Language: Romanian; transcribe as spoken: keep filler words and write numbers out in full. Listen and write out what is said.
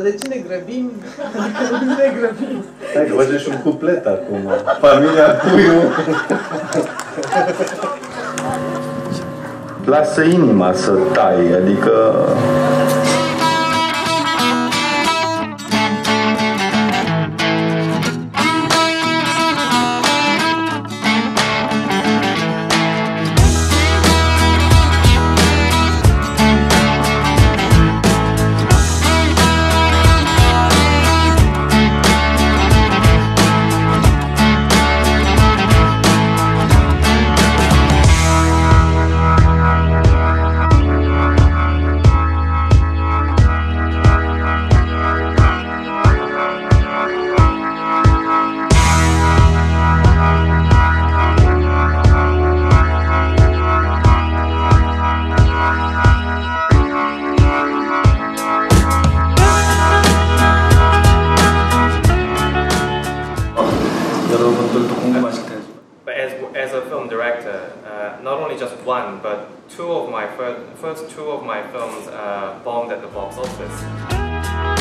de ce ne grăbim? Adică nu ne grăbim. Hai că facem și un cuplet acum. Familia Puiu. Lasă inima să taie, adică... But as, as a film director, uh, not only just one, but two of my first, first two of my films uh, bombed at the box office.